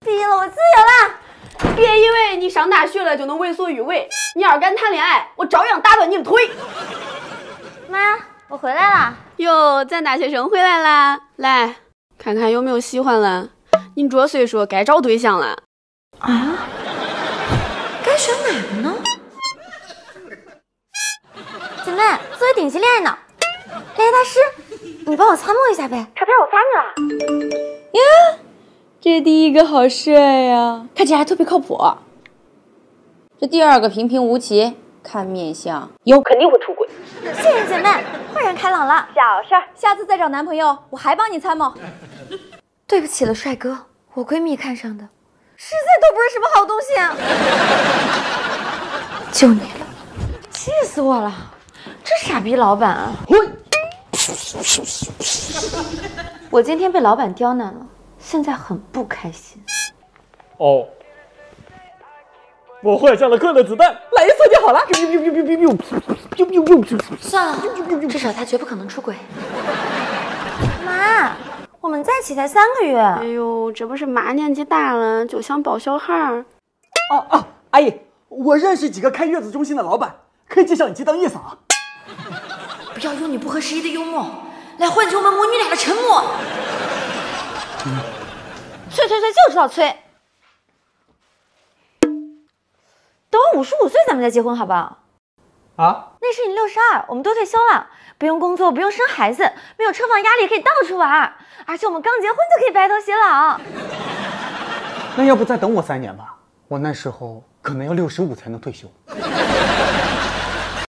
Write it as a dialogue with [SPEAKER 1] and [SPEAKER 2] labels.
[SPEAKER 1] 毕业了，我自由了。
[SPEAKER 2] 别以为你上大学了就能为所欲为，你要敢谈恋爱，我照样打断你的腿。
[SPEAKER 1] 妈，我回来了。
[SPEAKER 2] 哟，咱大学生回来啦！来看看有没有喜欢了。你这岁数该找对象了。
[SPEAKER 1] 啊？该选哪个呢？姐妹，作为顶级恋爱脑，恋爱大师，你帮我参谋一下呗。照片我发你了。
[SPEAKER 3] 呀，这第一个好帅呀，看起来还特别靠谱。这第二个平平无奇，看面相有肯定会出轨。
[SPEAKER 1] 谢谢姐妹，豁然开朗了。
[SPEAKER 3] 小事儿，下次再找男朋友，我还帮你参谋。
[SPEAKER 1] 对不起了，帅哥，我闺蜜看上的实在都不是什么好东西啊。就你了，气死我了！这傻逼老板啊！我今天被老板刁难了，现在很不开心。
[SPEAKER 4] 哦，我换上了快乐子弹，来一次就好了。
[SPEAKER 1] 算了，至少他绝不可能出轨。妈，我们在一起才3个月。
[SPEAKER 2] 哎呦，这不是妈年纪大了就想抱小孩儿。
[SPEAKER 4] 阿姨，我认识几个开月子中心的老板，可以介绍你去当月嫂。
[SPEAKER 1] 不要用你不合时宜的幽默来换取我们母女俩的沉默。催就知道催。等我55岁咱们再结婚好不好？
[SPEAKER 4] 啊？
[SPEAKER 1] 那时你62，我们都退休了，不用工作，不用生孩子，没有车房压力，可以到处玩，而且我们刚结婚就可以白头偕老。
[SPEAKER 4] 那要不再等我3年吧，我那时候可能要65才能退休。